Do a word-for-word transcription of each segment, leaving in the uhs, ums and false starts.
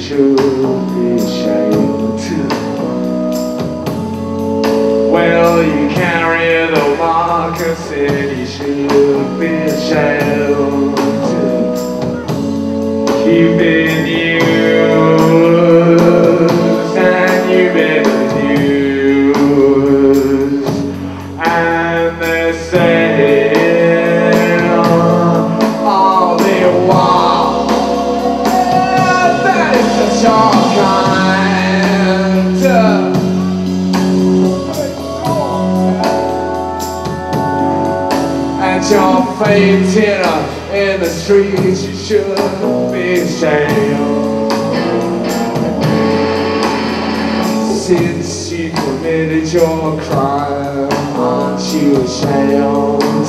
should be ashamed to. Well, you carry the markers and you should be ashamed to. You've been used and you've been abused, and they say all the while that it's just your kind. And you're fainting in the streets, you should be ashamed. Since you committed your crime, aren't you ashamed?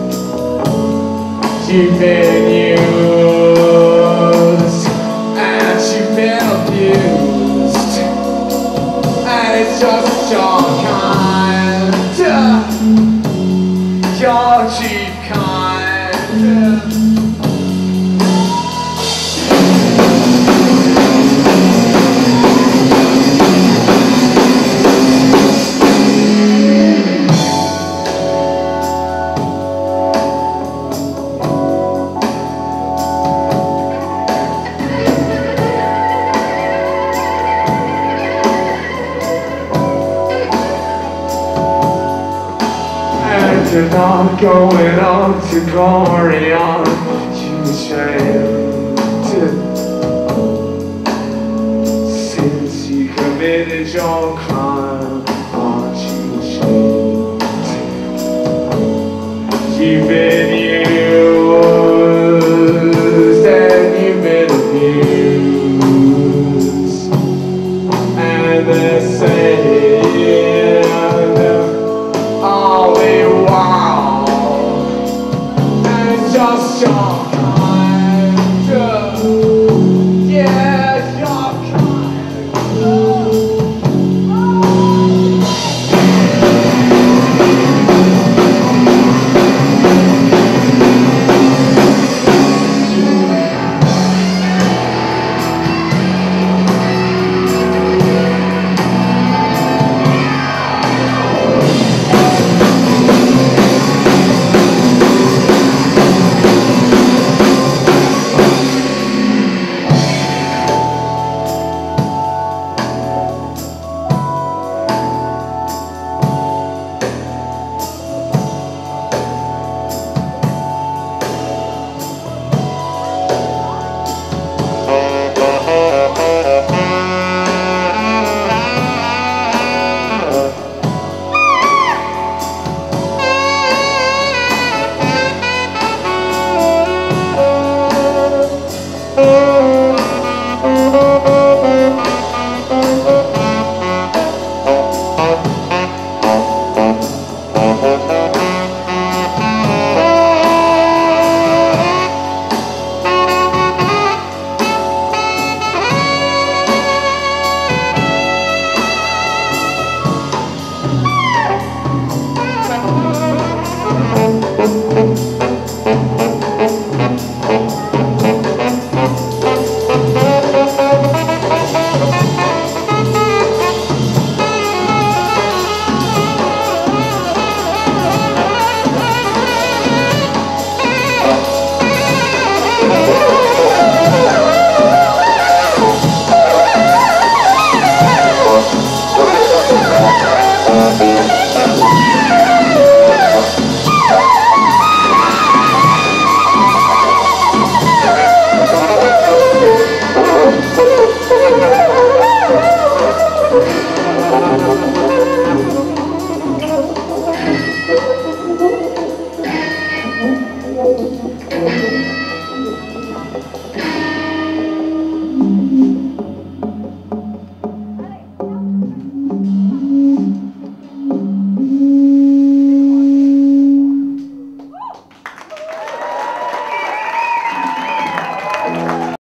You've been used and you've been abused, and it's just your kind, your cheap kind. You're not going on to glory, aren't you ashamed? Since you committed your crime, aren't you ashamed? You've been